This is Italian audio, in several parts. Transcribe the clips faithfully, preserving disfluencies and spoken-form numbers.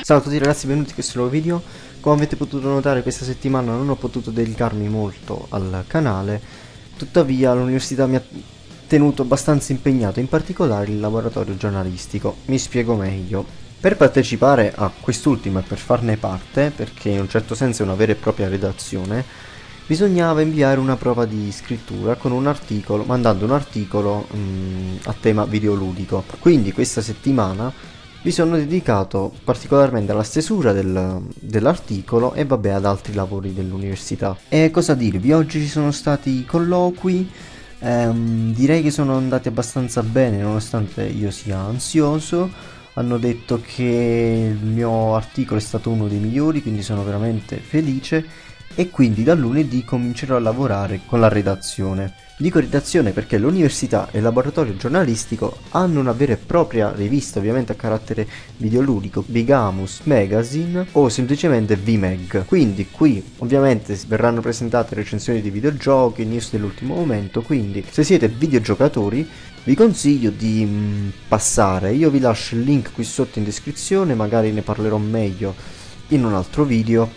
Ciao a tutti ragazzi, benvenuti in questo nuovo video. Come avete potuto notare, questa settimana non ho potuto dedicarmi molto al canale, tuttavia l'università mi ha tenuto abbastanza impegnato, in particolare il laboratorio giornalistico. Mi spiego meglio. Per partecipare a quest'ultimo e per farne parte, perché in un certo senso è una vera e propria redazione, bisognava inviare una prova di scrittura con un articolo, mandando un articolo mh, a tema videoludico. Quindi questa settimana mi sono dedicato particolarmente alla stesura del, dell'articolo e vabbè ad altri lavori dell'università. E cosa dirvi, oggi ci sono stati colloqui, ehm, direi che sono andati abbastanza bene nonostante io sia ansioso. Hanno detto che il mio articolo è stato uno dei migliori, quindi sono veramente felice e quindi da lunedì comincerò a lavorare con la redazione. Dico redazione perché l'università e il laboratorio giornalistico hanno una vera e propria rivista, ovviamente a carattere videoludico, Bigamus Magazine o semplicemente V Mag. Quindi qui ovviamente verranno presentate recensioni di videogiochi, news dell'ultimo momento, quindi se siete videogiocatori vi consiglio di mh, passare. Io vi lascio il link qui sotto in descrizione, magari ne parlerò meglio in un altro video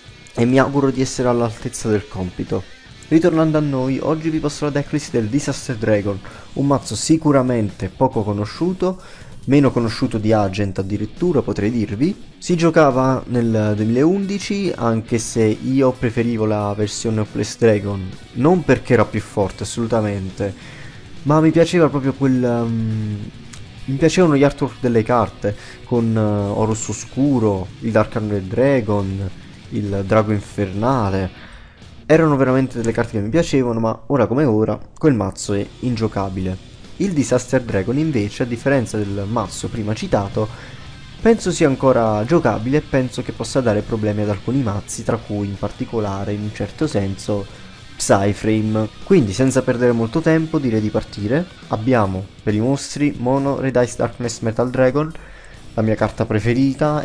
e mi auguro di essere all'altezza del compito. Ritornando a noi, oggi vi passo la decklist del Disaster Dragon, un mazzo sicuramente poco conosciuto, meno conosciuto di Agent addirittura potrei dirvi. Si giocava nel duemilaundici, anche se io preferivo la versione Hopeless Dragon, non perché era più forte assolutamente, ma mi piaceva proprio quel... Um, mi piacevano gli artwork delle carte, con uh, Horus Oscuro, il Dark Armored Dragon, il Drago Infernale. Erano veramente delle carte che mi piacevano, ma ora come ora quel mazzo è ingiocabile. Il Disaster Dragon invece, a differenza del mazzo prima citato, penso sia ancora giocabile e penso che possa dare problemi ad alcuni mazzi, tra cui in particolare, in un certo senso, Psyframe. Quindi senza perdere molto tempo direi di partire. Abbiamo per i mostri Mono Red Ice Darkness Metal Dragon, la mia carta preferita,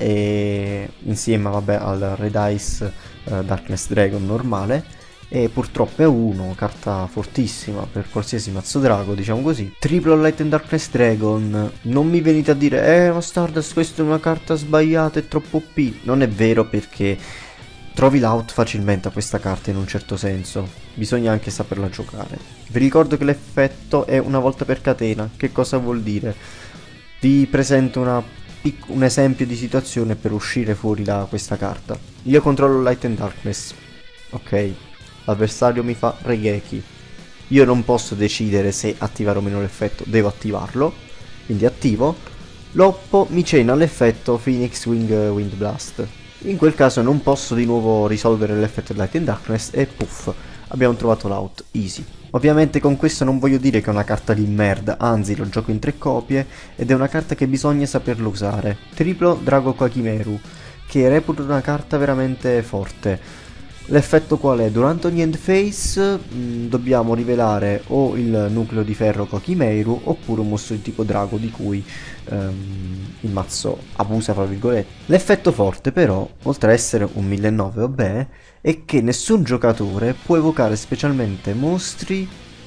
e insieme vabbè al Red Ice uh, Darkness Dragon normale, e purtroppo è uno, carta fortissima per qualsiasi mazzo drago, diciamo così. Triplo Light and Darkness Dragon, non mi venite a dire eh ma Stardust questa è una carta sbagliata, è troppo O P. Non è vero, perché trovi l'out facilmente a questa carta in un certo senso, bisogna anche saperla giocare. Vi ricordo che l'effetto è una volta per catena. Che cosa vuol dire? Vi presento una un esempio di situazione per uscire fuori da questa carta. Io controllo Light and Darkness, ok, l'avversario mi fa Raigeki, io non posso decidere se attivare o meno l'effetto, devo attivarlo, quindi attivo. L'oppo mi cena l'effetto Phoenix Wing Wind Blast, in quel caso non posso di nuovo risolvere l'effetto Light and Darkness e puff, abbiamo trovato l'out, easy. Ovviamente con questo non voglio dire che è una carta di merda, anzi lo gioco in tre copie ed è una carta che bisogna saperlo usare. Triplo Drago Kokimeru, che reputo una carta veramente forte. L'effetto qual è? Durante ogni end phase mh, dobbiamo rivelare o il nucleo di ferro Kokimeru oppure un mostro di tipo drago di cui um, il mazzo abusa fra virgolette. L'effetto forte però, oltre a essere un mille novecento vabbè, è che nessun giocatore può evocare specialmente mostri,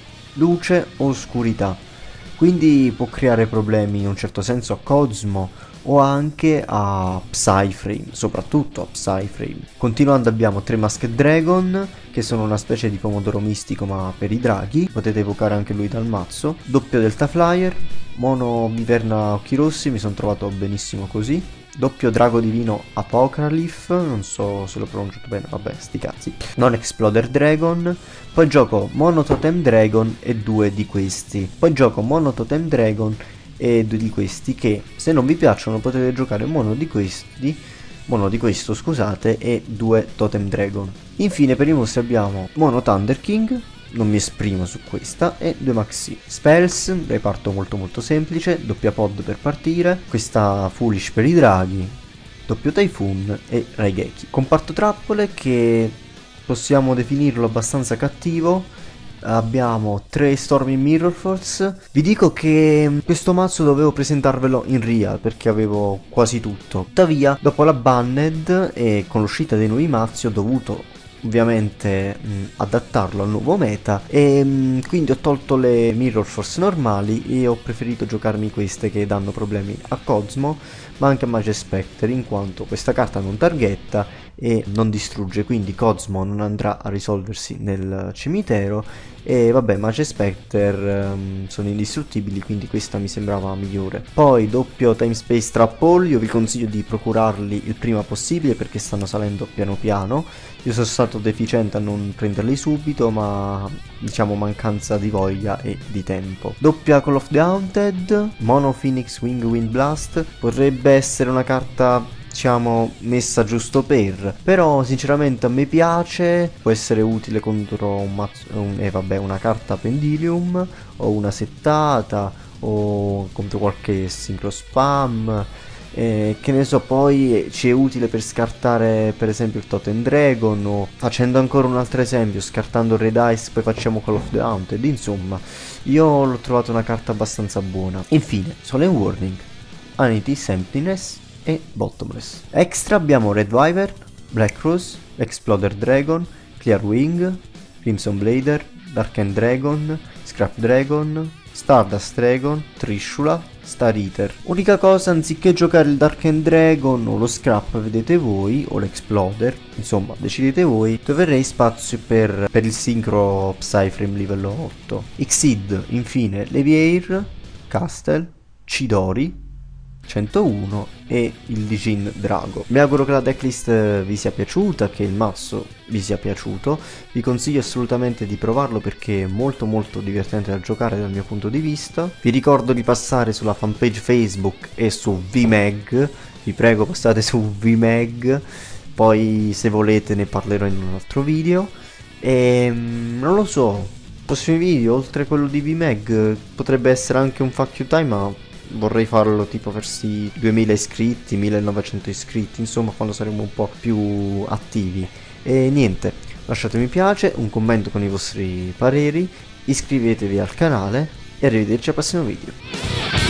luce o oscurità, quindi può creare problemi in un certo senso a Cosmo o anche a Psyframe, soprattutto a Psyframe. Continuando abbiamo tre Masked Dragon, che sono una specie di pomodoro mistico ma per i draghi, potete evocare anche lui dal mazzo. Doppio Delta Flyer, Mono Viverna Occhi Rossi, mi sono trovato benissimo così. Doppio Drago Divino Apocalyph, non so se l'ho pronunciato bene, vabbè sti cazzi. Non Exploder Dragon. Poi gioco Mono Totem Dragon e due di questi. Poi gioco Mono Totem Dragon e due di questi, che se non vi piacciono potete giocare mono di questi, mono di questo scusate, e due Totem Dragon. Infine per i mostri abbiamo Mono Thunder King, non mi esprimo su questa, e due Maxi. Spells, reparto molto molto semplice, doppia pod per partire, questa Foolish per i draghi, doppio Typhoon e Raigeki. Comparto trappole che possiamo definirlo abbastanza cattivo. Abbiamo tre Stormy Mirror Force. Vi dico che questo mazzo dovevo presentarvelo in real perché avevo quasi tutto. Tuttavia dopo la banned e con l'uscita dei nuovi mazzi ho dovuto ovviamente mh, adattarlo al nuovo meta e mh, quindi ho tolto le Mirror Force normali e ho preferito giocarmi queste che danno problemi a Cosmo ma anche a Mage Spectre, in quanto questa carta non targetta e non distrugge, quindi Cosmo non andrà a risolversi nel cimitero e vabbè, Mage Spectre um, sono indistruttibili, quindi questa mi sembrava migliore. Poi doppio Time Space Trap Hole, io vi consiglio di procurarli il prima possibile perché stanno salendo piano piano. Io sono stato deficiente a non prenderli subito, ma diciamo mancanza di voglia e di tempo. Doppia Call of the Haunted, Mono Phoenix Wing Wind Blast, potrebbe essere una carta diciamo messa giusto per, però sinceramente a me piace, può essere utile contro un mazzo, un, eh, vabbè, una carta Pendilium o una settata o contro qualche sincro spam. Eh, che ne so, poi ci è utile per scartare per esempio il Totem Dragon, o facendo ancora un altro esempio scartando Red Ice poi facciamo Call of the Haunted. Insomma, io l'ho trovata una carta abbastanza buona. Infine Solemn Warning, Anity's Emptiness e Bottomless. Extra abbiamo Red Wyvern, Black Rose, Exploder Dragon, Clear Wing, Crimson Blader, Darken Dragon, Scrap Dragon, Stardust Dragon, Trishula, Star Eater. Unica cosa, anziché giocare il Darken Dragon o lo Scrap, vedete voi, o l'Exploder, insomma decidete voi, troverei spazio per, per il Synchro Psyframe livello otto. Exceed, infine Leviair, Castle, Chidori centouno e il Dijin Drago. Mi auguro che la decklist vi sia piaciuta, che il mazzo vi sia piaciuto. Vi consiglio assolutamente di provarlo perché è molto molto divertente da giocare dal mio punto di vista. Vi ricordo di passare sulla fanpage Facebook e su V Mag, vi prego passate su V Mag, poi se volete ne parlerò in un altro video. E non lo so, prossimi video oltre a quello di V Mag potrebbe essere anche un fuck you time, ma vorrei farlo tipo verso duemila iscritti, millenovecento iscritti, insomma quando saremo un po' più attivi. E niente, lasciate mi piace, un commento con i vostri pareri, iscrivetevi al canale e arrivederci al prossimo video.